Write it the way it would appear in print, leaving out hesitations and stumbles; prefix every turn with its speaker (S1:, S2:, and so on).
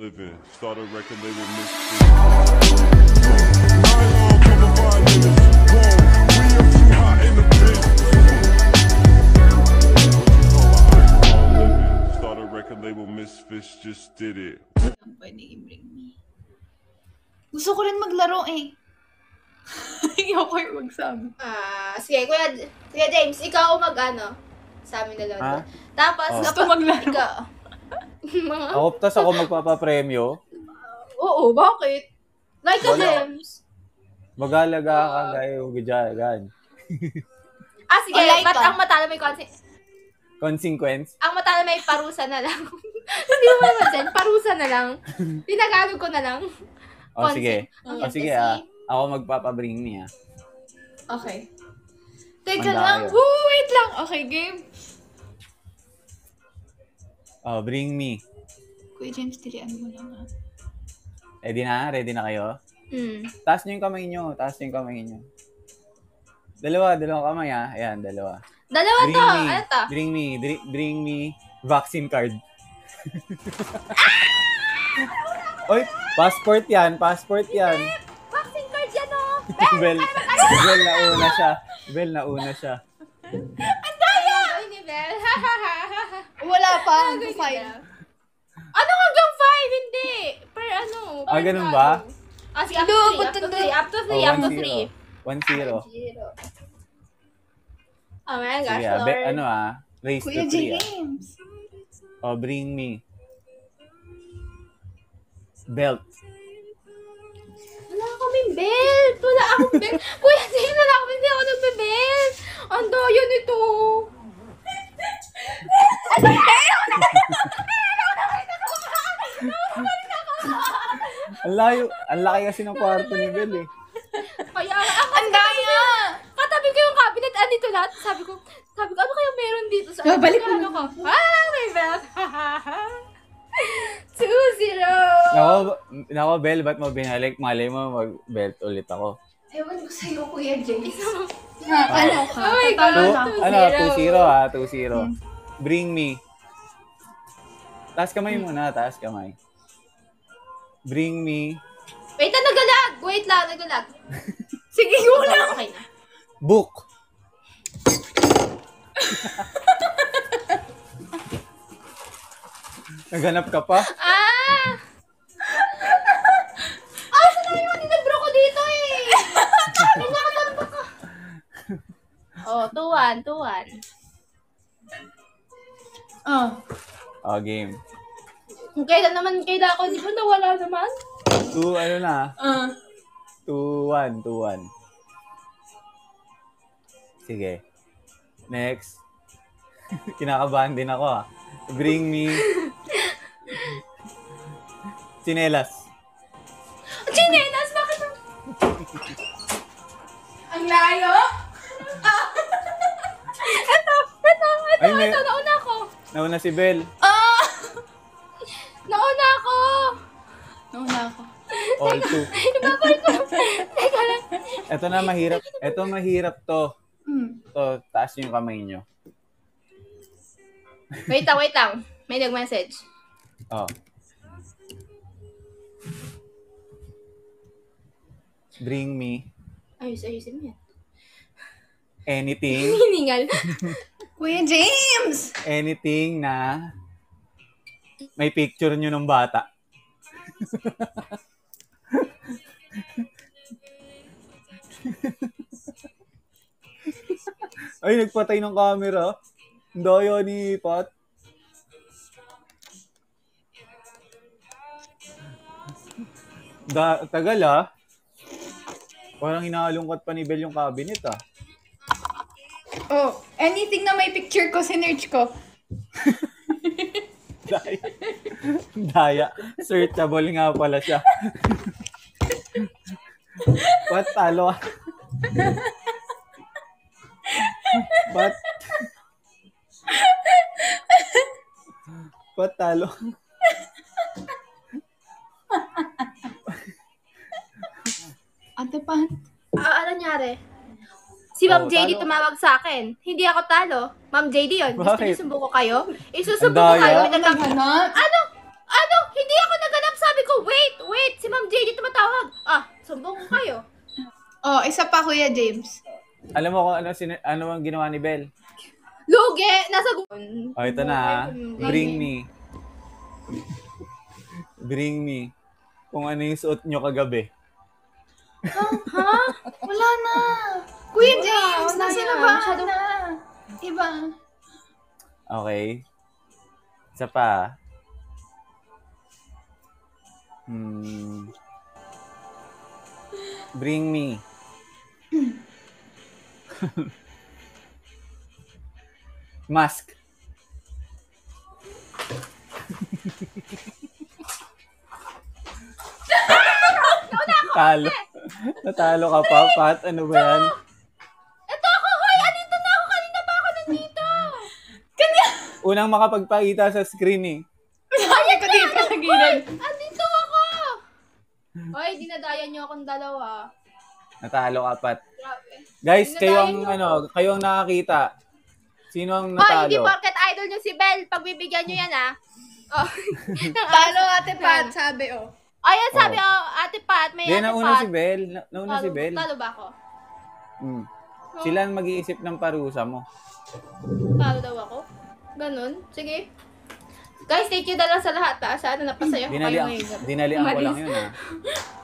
S1: living. Start a record label, Start a record label, Misfits just did it.
S2: Pwede i-bring me. Gusto ko rin maglaro eh. Ayoko yung magsabi.
S3: Sige, Kuya James, ikaw mag-ano sa amin na lang. Tapos,
S2: gusto maglaro.
S3: Ikaw.
S4: Ako magpapapremyo.
S3: Oo, bakit? Like a James.
S4: Magalaga ka kayo, gan.
S3: Sige, ang matalo may
S4: Consequence?
S3: Ang matalo may parusa na lang. Hindi mo naman dyan, parusa na lang. Tinagalog ko na lang.
S4: Sige. Sige Ako magpapabring niya.
S2: Okay. Teka lang. Wait lang. Okay, game.
S4: Bring me.
S2: Kuya James, tirian mo lang ha.
S4: Ready na kayo? Taas niyo yung kamay niyo. Dalawang kamay ha. Ayan, dalawa.
S3: Dalawa to. Ano to?
S4: Bring me vaccine card. Oy, passport yan.
S3: Vaccine card yan o.
S4: Belle, nauna siya.
S3: Ang daya! Ni Belle.
S2: Wala pa.
S3: Hanggang 5? Ano hanggang 5? Hindi. Per ano?
S4: Ganun ba?
S3: Sige, up to 3.
S4: 1-0. 1-0.
S3: Oh my gosh,
S4: sige,
S3: Lord.
S4: Race
S2: Kuya
S4: to 3.
S2: James.
S4: Bring me belt.
S3: Wala kaming belt. Wala akong belt. Kuya James, wala kaming hindi ako nagbe-belt. Ang daya nito.
S4: Ang laki kasi ng kwarto ni Belle eh.
S3: Kaya,
S2: Ang daya!
S3: katabi ko yung cabinet, andito lahat. Sabi ko, ano kaya meron dito sa
S2: Balik mo
S3: ano ko? May belt. 2-0.
S4: Nako, Belle, ba't mo binalik? Malay mo, mag-belt ulit ako.
S2: Ewan ko sa'yo, Kuya James.
S3: Ano ka? Oh my God.
S4: 2-0. Bring me. Taas kamay muna, Bring me.
S3: Wait lang, nagalag.
S2: Sige, go lang.
S3: Okay na.
S4: Book. Naghanap ka pa?
S3: Saan na yung nilibro ko dito eh? Nakatanong ka. 2-1.
S4: Game.
S3: Kung kailan naman ako, di ba nawala naman?
S4: 2-1. Sige. Next. Kinakabahan din ako Bring me chinelas.
S3: Chinelas? Bakit? Ang layo? Ito, nauna ako.
S4: Nauna si Belle.
S3: Nauna ako.
S4: All two.
S3: Ibabalik ko. Teka lang.
S4: Ito mahirap to. To, taas yung kamay nyo.
S3: Wait lang. May nag-message.
S4: Bring me
S3: Ayusin mo yan.
S4: anything.
S3: Hiningal.
S2: Kuya James!
S4: Anything na may picture nyo ng bata. Ay, nagpatay ng camera. Ang daya ni Pat. Tagal Parang hinalungkat pa ni Belle yung cabinet
S2: Anything na may picture ko, sinerch ko.
S4: Daya. Searchable nga pala siya. What? Talo What talo?
S2: Ate Pan?
S3: Ano nangyari? Si Ma'am JD
S4: talo.
S3: tumawag sa akin. Hindi ako talo. Ma'am JD yun. Gusto
S4: Bakit?
S3: niyo sumbong ko kayo? Isusumbong ko
S4: Ang daya.
S3: kayo.
S2: Naghanap?
S3: Ano? Ano? Hindi ako naganap. Sabi ko, wait. Si Ma'am JJ tumatawag. Sumbong ko kayo.
S2: Oh, isa pa, Kuya James.
S4: Alam mo kung ano ang ginawa ni Belle?
S3: Lugi! Nasa
S4: Oh, ito na ha. Bring me. Bring me. Kung ano yung suot nyo kagabi.
S3: Ha?
S2: Wala na. Kuya James,
S3: wala
S2: nasa
S3: yan.
S2: na ba?
S3: Masyado-
S2: Na. Iba.
S4: Okay. Isa pa. Bring me. Mask. Talo. Natalo ka pa, Pat. Ano ba yan?
S3: Ito ako, hoy! Andito na ako! Kanina pa ako nandito!
S4: Unang makapagpakita sa screen eh.
S2: Ay, ko dito sa gilid.
S3: Andito ako! Hoy, dinadaya niyo akong dalawa.
S4: Natalo ka, Pat.
S3: Grabe.
S4: Guys,
S3: Dinadayan
S4: kayo ang,
S3: niyo
S4: kayo ang nakakita. Sino ang
S3: Hoy, hindi
S4: natalo?
S3: porket idol niyo si Belle. Pagbibigyan niyo yan, Oh.
S2: Talo, Ate Pat, sabi, oh.
S3: Ayan, sabi, Ate Pat, may
S4: Hindi,
S3: Ate
S4: nauna
S3: Pat.
S4: si Belle. Nauna si Belle.
S3: Talo ba ako?
S4: Sila ang mag-iisip ng parusa mo.
S3: Talo daw ako? Ganun? Sige. Guys, thank you na lang sa lahat, Sa ano, napasaya ko kayo ngayon.
S4: Dinalian ko lang yun,